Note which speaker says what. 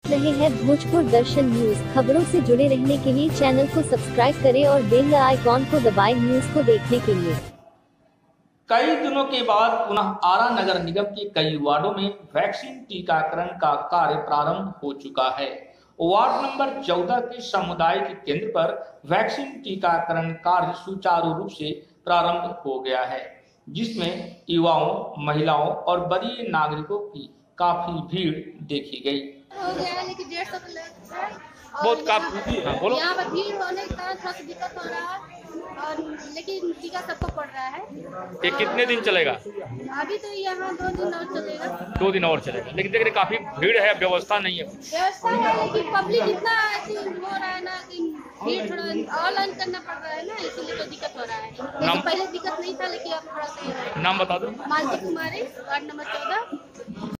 Speaker 1: रहे हैं भोजपुर दर्शन न्यूज। खबरों से जुड़े रहने के लिए चैनल को सब्सक्राइब करें और बेल आइकॉन को दबाएं न्यूज को देखने के लिए।
Speaker 2: कई दिनों के बाद पुनः आरा नगर निगम के कई वार्डों में वैक्सीन टीकाकरण का कार्य प्रारंभ हो चुका है। वार्ड नंबर 14 के सामुदायिक केंद्र पर वैक्सीन टीकाकरण कार्य सुचारू रूप से प्रारंभ हो गया है, जिसमें युवाओं, महिलाओं और वरीय नागरिकों की काफी भीड़ देखी गई।
Speaker 3: हो गया है, लेकिन 150 है
Speaker 2: बहुत काफी। बोलो।
Speaker 3: यहाँ पर भीड़ होने के कारण थोड़ा सा दिक्कत हो रहा है, और लेकिन टीका सबको पड़ रहा है।
Speaker 2: ये कितने दिन चलेगा?
Speaker 3: अभी तो यहाँ 2 दिन और चलेगा।
Speaker 2: 2 दिन और चलेगा, लेकिन देख रहे काफी भीड़ है, व्यवस्था नहीं है।
Speaker 3: व्यवस्था है, लेकिन पब्लिक इतना हो रहा है ना कि भीड़ थोड़ा ऑनलाइन करना पड़ रहा है ना, इसीलिए तो दिक्कत हो रहा है। लेकिन पहले दिक्कत नहीं था, लेकिन अब थोड़ा सा।
Speaker 2: नाम बता दो।
Speaker 3: Malti Kumari, ward number 14।